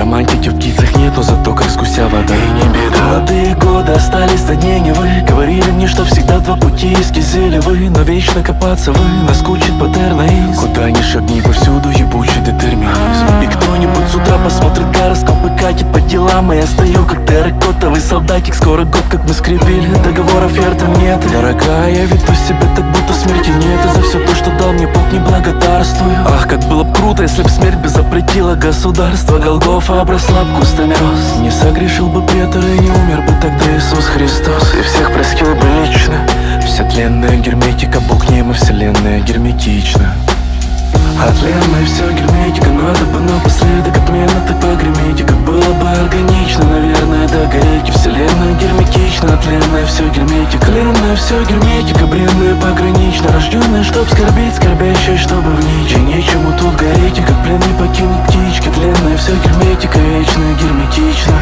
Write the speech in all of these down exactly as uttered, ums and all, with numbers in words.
романтики в птицах нет, но зато как с гуся вода. И не беда. Молодые годы остались на дне не вы. Говорили мне, что всегда два пути искизили вы. Но вечно копаться вы, наскучит патернаиз. Куда ни шагни, повсюду ебучий детерминизм. И кто-нибудь с утра посмотрит гороскоп и катит по делам. И я стою как терракотовый солдатик. Скоро год, как мы скрепили договор, оферты нет. Дорогая, я веду себя так, будто смерти нет. И за все то, что дал мне Бог, не благодарствую. Ах, как было б круто, если б смерть бы запретила государство. Голгофа обросла б кустами роз. Не согрешил бы Петр и не умер бы тогда Иисус Христос. И всех простил бы лично. Вся тленная герметика, Бог нем и вселенная герметична. А тленная все герметика, надо бы напоследок отмена ты погреметь. Как было бы органично, наверное, до горейки. Вселенная герметична, а тленная все герметика. Тленная все герметика, бренная погранично. Рожденная, чтоб скорбеть, скорбящая, чтобы в ниче. Нечему тут гореть, и как пленный покинуть птички. Тленная все герметика, вечная герметична.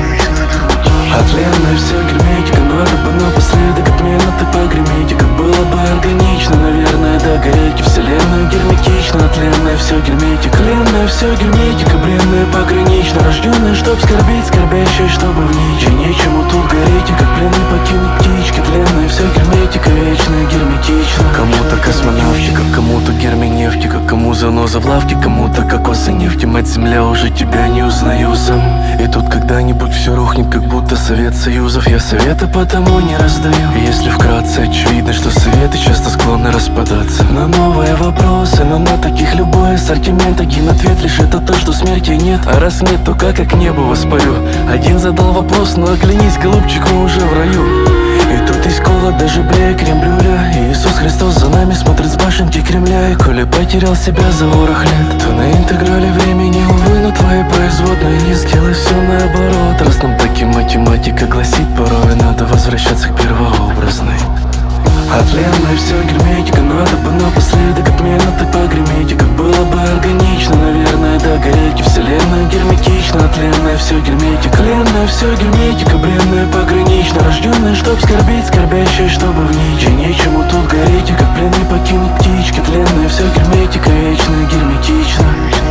А тленная все герметика, надо бы напоследок отмена ты погреметь. Как было бы органично, наверное, до горейки. Вселенная герметична, а тленная все герметика. Тленная все герметика, бренная погранично. Рожденная, чтоб скорбеть, скорбящая, чтобы в ниче. Нечему тут гореть, и как пленный покинуть птички. Тленная все герметика, вечная герметична. Кому-то космонавтика, кому-то герменевтика, кому заноза в лавке, кому-то кокосы нефти. Мать земля, уже тебя не узнаю сам. И тут когда-нибудь все рухнет, как будто Совет Союзов. Я советы потому не раздаю. И если вкратце, очевидно, что советы часто склонны распадаться на новые вопросы, но на таких любой ассортимент. Один ответ лишь это то, что смерти нет. А раз нет, то как я к небу воспарю? Один задал вопрос, но оглянись, голубчик, мы уже в раю. И тут есть кола, даже брея крем-брюля. И Иисус Христос за нами смотрит с башенки Кремля. И коли потерял себя за ворох лет, то на интеграле времени, увы, но твои производные не сделай все наоборот. Раз нам таки математика гласит, порой надо возвращаться к первообразной. А тленная все герметика, надо бы напоследок отмена ты погреметь. Как было бы органично, наверное, до горейки. Вселенная герметична, а тленная все герметика. Тленная все герметика, бренная погранично. Рожденная, чтоб скорбеть, скорбящая, чтобы в ниче. Нечему тут гореть, и как пленный покинуть птички. Тленная все герметика, вечная герметична.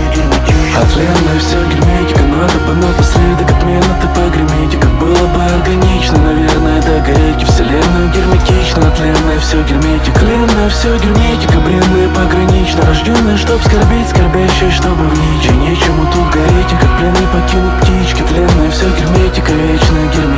А тленная все герметика, надо бы напоследок отмена ты погреметь. Как было бы органично, наверное, до горейки. Вселенная герметична, а тленная все герметика. Тленная все герметика, бренная погранично. Рожденная, чтоб скорбеть, скорбящая, чтобы в ниче. Нечему тут гореть, и как пленный покинуть птички. Тленная все герметика, вечная герметика.